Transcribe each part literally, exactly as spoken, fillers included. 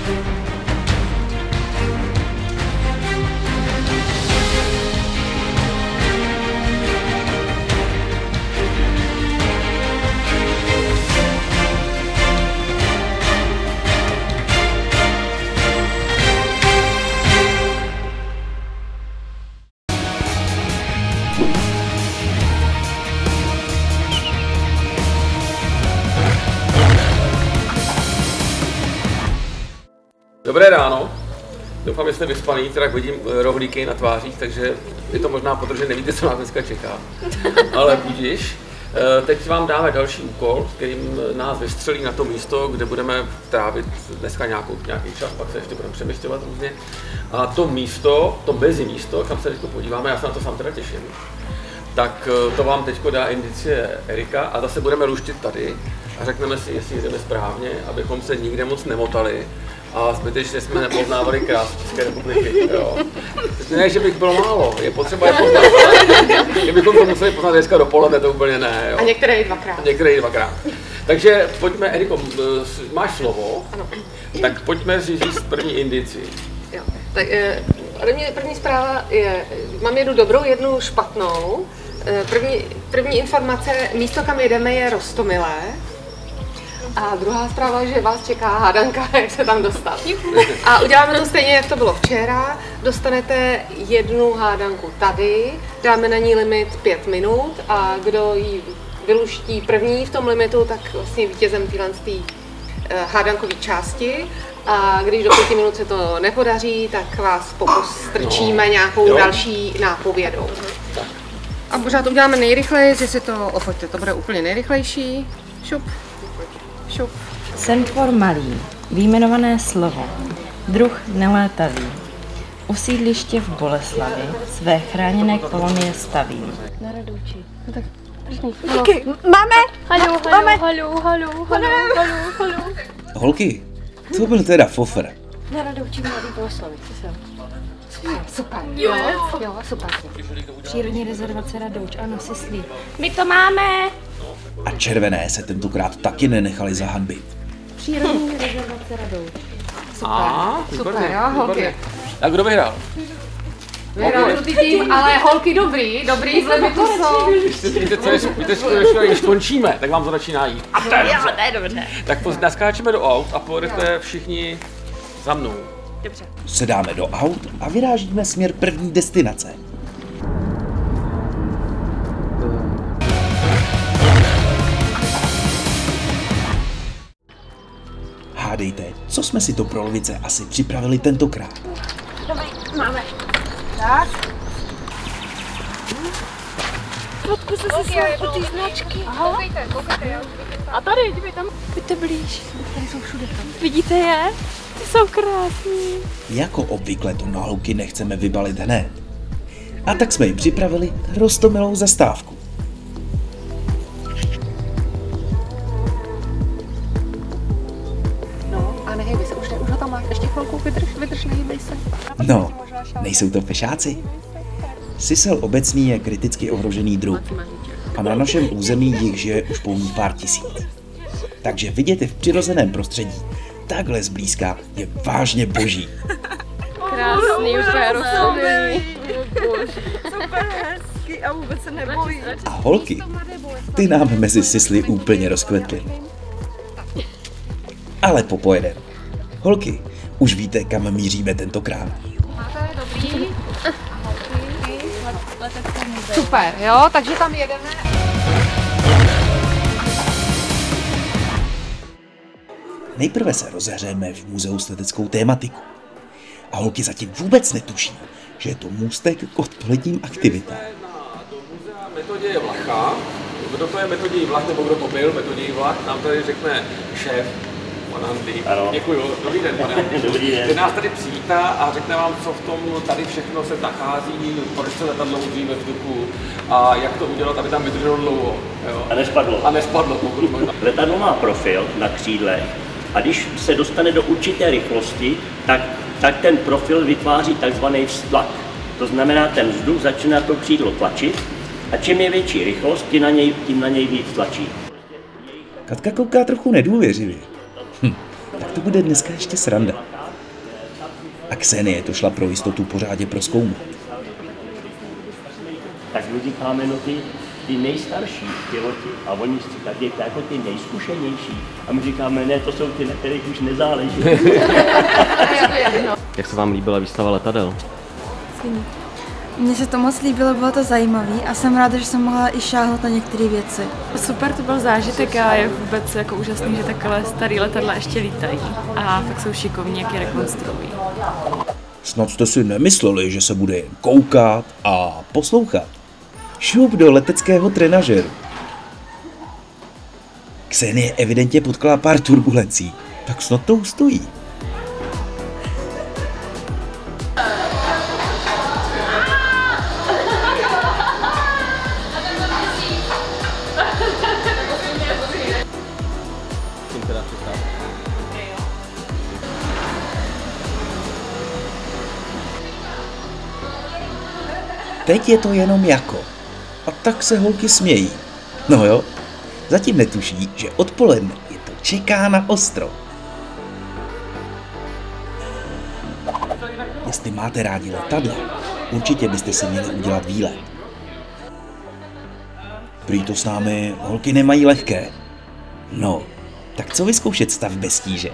Dobré ráno, doufám, že jste vyspaný, teda vidím rohlíky na tvářích, takže je to možná proto, že nevíte, co nás dneska čeká, ale budíš. Teď vám dáme další úkol, kterým nás vystřelí na to místo, kde budeme trávit dneska nějakou, nějaký čas, pak se ještě budeme přemysťovat různě. A to místo, to mezi místo, kam se teď podíváme, já se na to sám teda těším, tak to vám teď dá indicie Erika a zase budeme luštit tady a řekneme si, jestli jdeme správně, abychom se nikde moc nemotali a zbytečně jsme nepoznávali krásu České republiky. Jo. Ne, že bych bylo málo, je potřeba je poznat. Kdybychom to museli poznat dneska dopoledne, to úplně ne. Jo. A některé i dvakrát. Některé i dvakrát. Takže pojďme, Eriko, máš slovo, ano. Tak pojďme si říct první indici. Jo. Tak první, první zpráva je, mám jednu dobrou, jednu špatnou. První, první informace, místo kam jedeme je Roztomilé. A druhá zpráva, že vás čeká hádanka, jak se tam dostat. A uděláme to stejně, jak to bylo včera. Dostanete jednu hádanku tady, dáme na ní limit pět minut a kdo ji vyluští první v tom limitu, tak vlastně vítězem téhle hádankové části. A když do pěti minut se to nepodaří, tak vás postrčíme nějakou jo. další nápovědou. A pořád to uděláme nejrychleji, že si to opoďte, to bude úplně nejrychlejší. Šup. Šup. Semtvor malý, výjmenované slovo, druh nelétavý, usídliště v Boleslavi, své chráněné kolonie stavím. Na Radouči. No tak, Holky, máme! Haló, haló, haló, haló, haló, haló, haló. Holky, co byl teda fofr? Na Radouči mladý Boleslavy, co jsem? Super. Jo, jo, super. Přírodní rezervace Radouč, ano, Sislí. My to máme. A červené se tentokrát taky nenechali zahanbit. Přírodní rezervace Radouč. Super, A, super, jo, holky. A kdo vyhrál? Vyhrál druhý tým, ale holky dobrý, dobrý, z limitu jsou. Víte, co je, víte, co je, když končíme, tak vám to začíná jít. A to je dobře. To je dobře. Tak naskáčeme do aut a pojedete všichni za mnou. Dobře. Sedáme do aut a vyrážíme směr první destinace. Hádejte, co jsme si to pro lvice asi připravili tentokrát. Dobrý, máme. Tak. Fotku se si sám po té značky. Aha. Koukejte, koukejte, jo. A tady, dívej tam. Pojďte blíž. Tady jsou všude tam. Vidíte je? Ty jsou krásní. Jako obvykle to na holky nechceme vybalit hned. A tak jsme jim připravili roztomilou zastávku. Nehejbej se, už, už ho tam máš, ještě chvilku vydrž, vydrž, nehejbej se. No, nejsou to fešáci? Sisel obecný je kriticky ohrožený druh a na našem území jich žije už pouhých pár tisíc. Takže vidět je v přirozeném prostředí takhle zblízka je vážně boží. Krásný, už je roztomilý. Super hezky a vůbec se nebojí. A holky, ty nám mezi sisly úplně rozkvetly. Ale popojedem. Holky, už víte, kam míříme tentokrát. Máte dobrý? Super, jo, takže tam jedeme. Nejprve se rozehřejeme v muzeu s leteckou tématikou. A holky zatím vůbec netuší, že je to můstek k odpoledním aktivitám. Do muzea Metoděje Vlacha. Kdo to je Metoděj Vlach, nebo kdo to byl Metoděj Vlach, nám tady řekne šéf. Ano. Děkuju. Dobrý den, pane. Dobrý den. Ten nás tady přivítá a řekne vám, co v tom tady všechno se nachází, proč se letadlo udrží ve vzduchu a jak to udělat, aby tam vydrželo dlouho. Jo? A nespadlo. A nespadlo, pokud možná. Letadlo má profil na křídlech a když se dostane do určité rychlosti, tak, tak ten profil vytváří takzvaný vztlak. To znamená, ten vzduch začíná to křídlo tlačit a čím je větší rychlost, tím na něj, tím na něj víc tlačí. Katka kouká trochu nedůvěřivě. Hm, tak to bude dneska ještě sranda. A Ksenie to šla pro jistotu pořádně prozkoumat. Tak my říkáme, no ty, ty nejstarší piloti a oni tak je jako ty nejzkušenější. A my říkáme, ne, to jsou ty, na kterých už nezáleží. Jak se vám líbila výstava letadel? Mně se to moc líbilo, bylo to zajímavé a jsem ráda, že jsem mohla i šáhnout na některé věci. Super, to byl zážitek a je vůbec jako úžasný, že takové staré letadla ještě lítají a fakt jsou šikovní, jak je rekonstruují. Snad jste si nemysleli, že se bude jen koukat a poslouchat. Šup do leteckého trenažeru. Ksenie evidentně potkala pár turbulencí, tak snad to ustojí. Teď je to jenom jako. A tak se holky smějí. No jo, zatím netuší, že odpoledne je to čeká na ostro. Jestli máte rádi letadla, určitě byste si měli udělat výlet. Prý to s námi holky nemají lehké. No, tak co vyzkoušet stav bez tíže?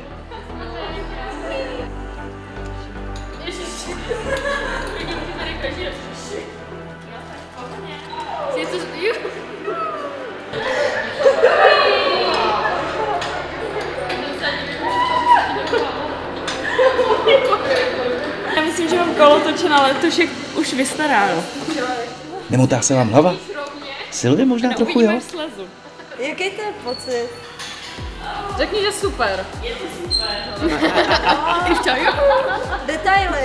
Já myslím, že mám kolotočen, ale tušek už vystaráno. Nemotá se vám hlava? Sylvie možná trochu, jo? Jaký to je pocit? Řekni, že super. Je to super. Ještě jo. Detaily.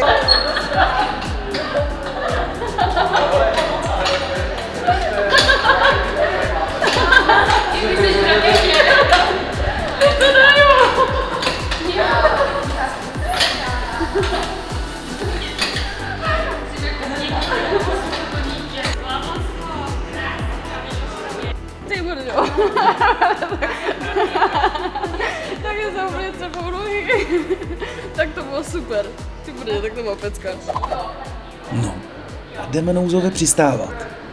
Ty brďo. Tak je se úplně třepou nohy. Tak to bylo super. Ty brďo, tak to byla pecka. No, a jdeme nouzově přistávat.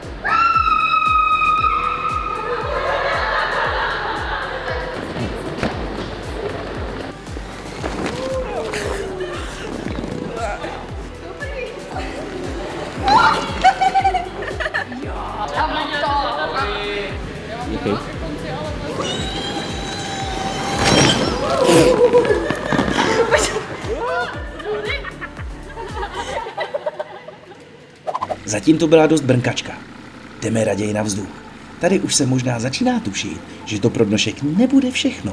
Díky. Zatím to byla dost brnkačka. Jdeme raději na vzduch. Tady už se možná začíná tušit, že to pro dnešek nebude všechno.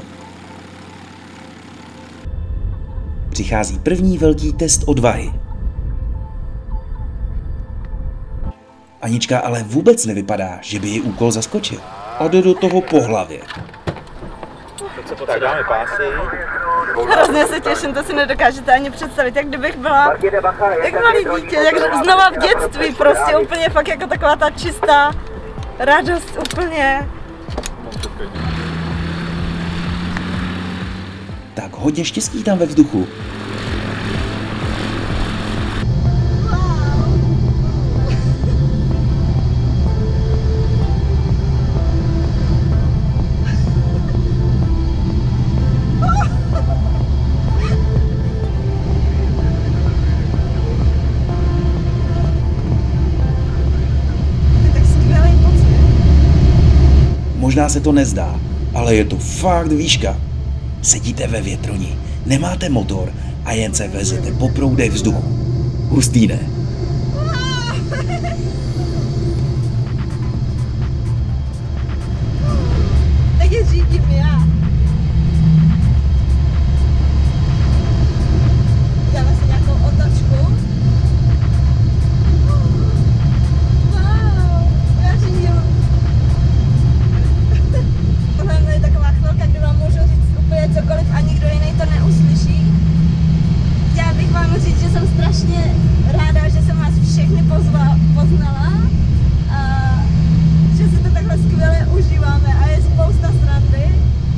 Přichází první velký test odvahy. Anička ale vůbec nevypadá, že by ji úkol zaskočil. A jde do toho po hlavě. Tak dáme pásy. Hrozně se těším, to si nedokážete ani představit, jak kdybych byla jak malý dítě, jak znova v dětství, prostě úplně fakt jako taková ta čistá radost úplně. Tak hodně štěstí tam ve vzduchu. Možná se to nezdá, ale je to fakt výška. Sedíte ve větroni, nemáte motor a jen se vezete po proudech vzduchu. Hustý, ne? Tak je řídím já. Dáme si nějakou otočku. Wow, já řídím. Tohle je taková chvilka, kdy vám můžu říct úplně cokoliv a nikdo jiný to neuslyší. Chtěla bych vám říct, že jsem strašně ráda, že jsem vás všechny pozva, poznala a že si to takhle skvěle užíváme a je spousta srandy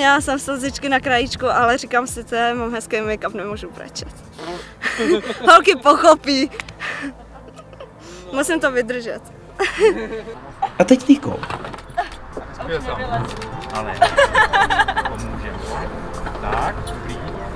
Měla jsem slzičky na krajíčku, ale říkám si, že mám hezký make-up, nemůžu brečet. Holky pochopí. Musím to vydržet. A teď Niko. Ale pomůžeme. Tak, dobrý.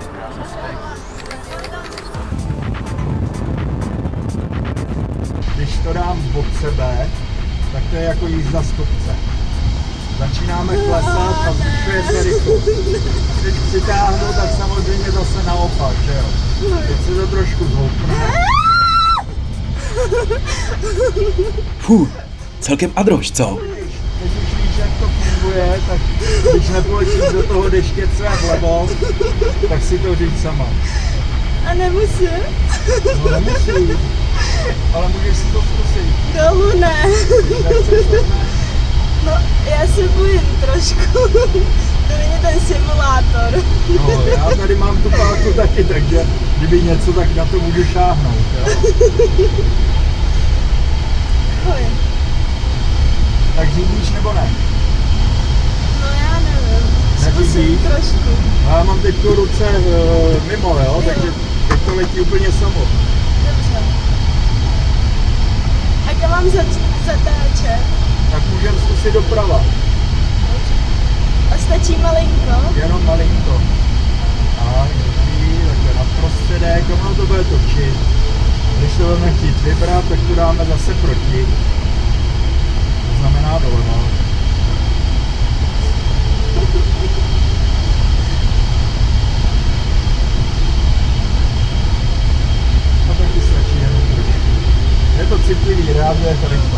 Když to dám od sebe, tak to je jako jízda z kopce. Začínáme klesat a zvyšuje se rychlost. Když přitáhnu, tak samozřejmě zase naopak, že jo. Teď se to trošku zhoupne. Fuh, celkem adrož, co? Teď už víš, jak to funguje, tak když nepoločíš do toho deštěce vlevo, tak si to říct sama. A nemusím? No nemusíš, ale můžeš si to zkusit. Dolů ne. Nechceš to, ne? No, já se bojím trošku. To není ten simulátor. No, já tady mám tu páku taky, takže kdyby něco, tak na to můžu šáhnout, jo? Ahoj. Tak řídíš nebo ne? No já nevím. Zkusím trošku. Já mám teď tu ruce uh, mimo, jo? jo? Takže teď to letí úplně samo. Dobře. A kam mám zatáčet? Tak můžeme zkusit doprava. A stačí malinko? Jenom malinko. A dobrý, takhle na prostředek, ono to bude točit. Když to budeme chtít vybrat, tak to dáme zase proti. To znamená doleva. No taky stačí jenom trošku. Je to citlivý, reaguje to rychle.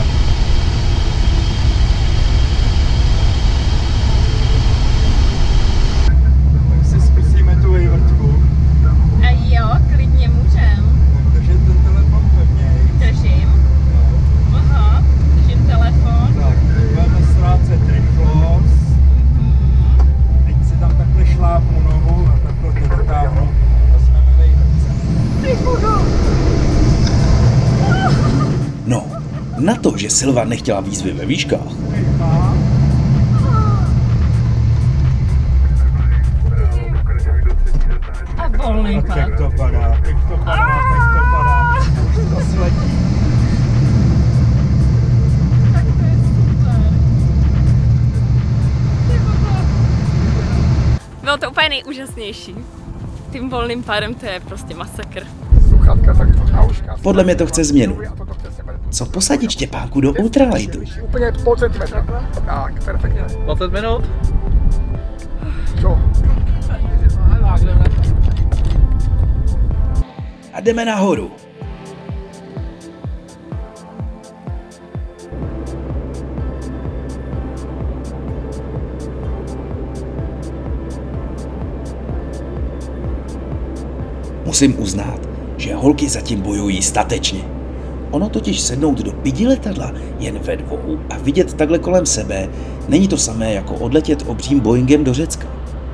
Tak si zkusíme tu vejvrtku. A jo, klidně můžem. Držet ten telefon pevněji. Držím. No. Aha, držím telefon. Tak, teď budeme ztrácet rychlost. Teď si tam takhle šlápnu nohu a takhle to dotáhnu a jsme ve vejvrtce. No, na to, že Silva nechtěla výzvy ve výškách, A volný tak jak to padá, teď to padá, teď to padá, to sletí. Tak to je super. Bylo to úplně nejúžasnější. Tím volným pádem to je prostě masakr. Sluchátka, tak to nauška. podle mě to chce změnu. Co posadit Štěpánku do ultralightu? Úplně půl centimetra. Tak, perfektně. dvacet minut? Co? A jdeme nahoru. Musím uznat, že holky zatím bojují statečně. Ono totiž sednout do pidi letadla jen ve dvou a vidět takhle kolem sebe není to samé jako odletět obřím Boeingem do Řecka.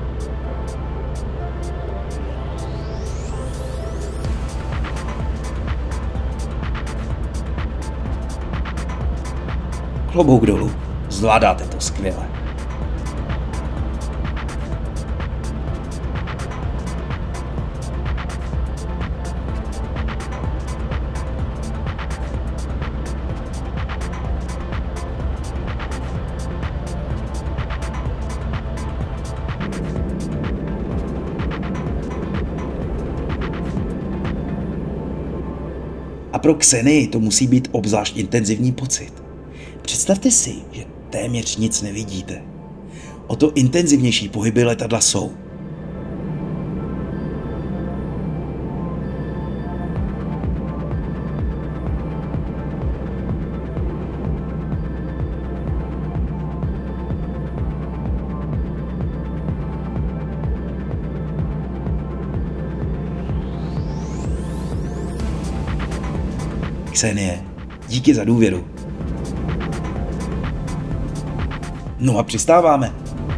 Klobouk dolů, zvládáte to skvěle. A pro Ksenii to musí být obzvlášť intenzivní pocit. Představte si, že téměř nic nevidíte. O to intenzivnější pohyby letadla jsou. Ksenie, díky za důvěru. No a přistáváme.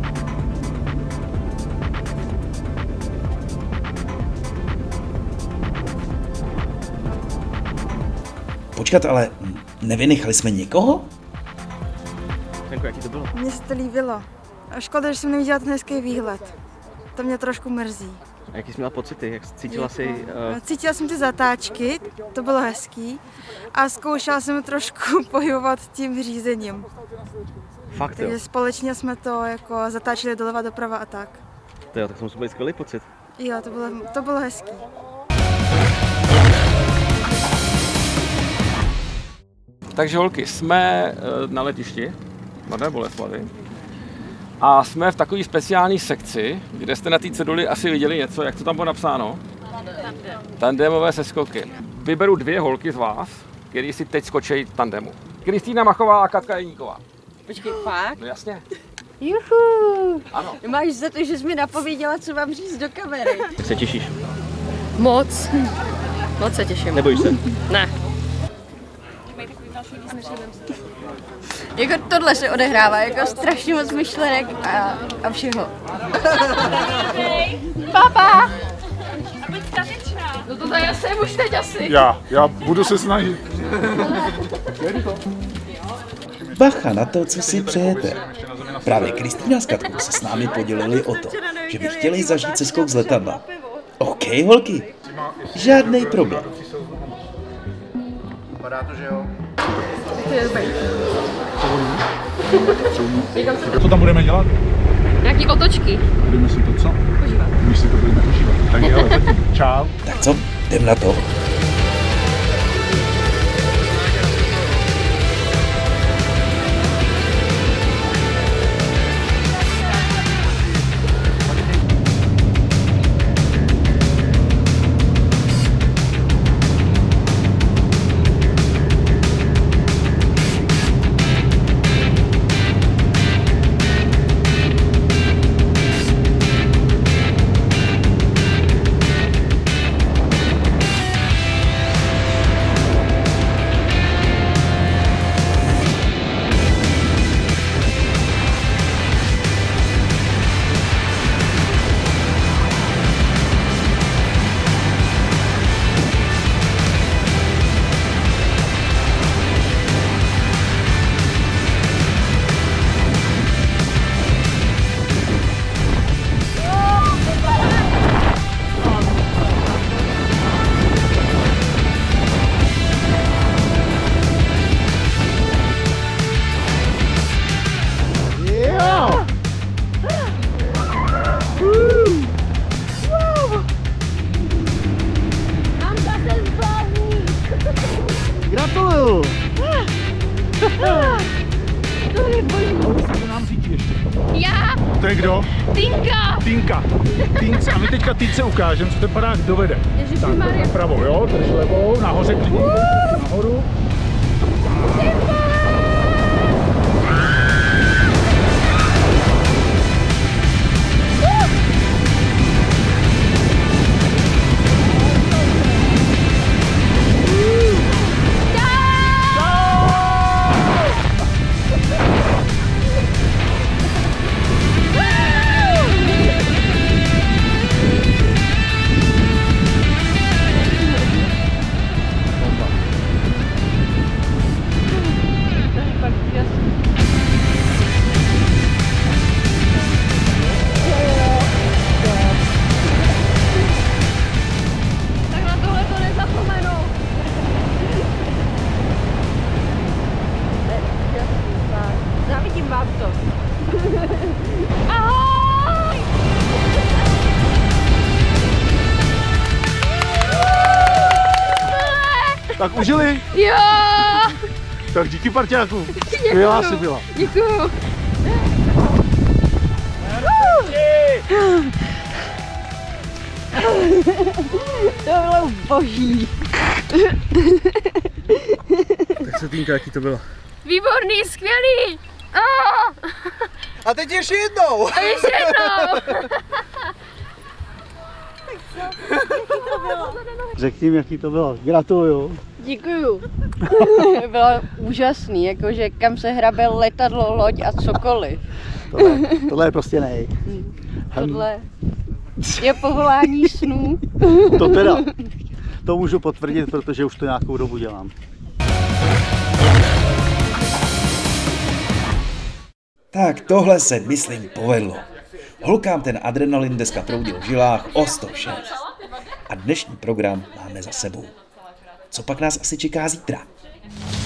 Počkat, ale nevynechali jsme někoho? Tenko, jaký to bylo? Mně se to líbilo. Škoda, že jsem neviděla ten hezký výhled. To mě trošku mrzí. A jaký jsi měla pocity? Jak cítila jsi? Uh... Cítila jsem ty zatáčky, to bylo hezký. A zkoušela jsem trošku pohybovat tím řízením. Fakt, Takže jo? společně jsme to jako zatáčeli doleva, doprava a tak. To jo, tak to musel být skvělý pocit. Jo, to bylo, to bylo hezký. Takže holky, jsme na letišti Mladé Boleslavi a jsme v takové speciální sekci, kde jste na té ceduli asi viděli něco, jak to tam bylo napsáno? Tandem. Tandemové seskoky. Vyberu dvě holky z vás, který si teď skočí tandemu. Kristýna Machová a Katka Jeníková. Počkej, fakt? No jasně. Juhu! Ano. Máš za to, že jsi mi napověděla, co mám říct do kamery. Jak se těšíš? Moc. Moc se těším. Nebojíš se? Ne. Jako tohle se odehrává, jako strašně moc myšlenek a, a všeho. Papa! A buď statečná. No to já jsem už teď asi. Já, já budu se snažit. Bacha na to, co si přejete. Právě Kristýna s Katkou se s námi podělili o to, že by chtěli zažít seskok z letadla. OK, holky, žádnej problém. Vypadá to, že jo? Co tam budeme dělat? Nějaký otočky. Budeme si to co? Požívat. My si to budeme užívat. Tak jo, čau. Tak co, jdem na to. Gratuluju! To je boží. Co nám říct ještě? Já! To je kdo? Tinka! Tinka. Tinka. A my teďka Tince ukážeme, co ten barák dovede. Tak, vpravo, jo? Drž levou, nahoře klidně. Nahoru. Závidím vám to. Ahoj! Tak užili? Jo! Tak díky parťáku. Skvělá jsi byla. Děkuju. To bylo boží. Tak se Týnka, jaký to bylo? Výborný, skvělý. Oh! A teď ještě jednou. A ještě jednou. Řekni mi, jaký to bylo. Gratuluju. Děkuju. Bylo úžasný, jakože kam se hrabe letadlo, loď a cokoliv. Tohle, tohle je prostě nej. Tohle je povolání snů. To teda, to můžu potvrdit, protože už to nějakou dobu dělám. Tak tohle se, myslím, povedlo. Holkám ten adrenalin dneska proudil v žilách o sto šest. A dnešní program máme za sebou. Co pak nás asi čeká zítra?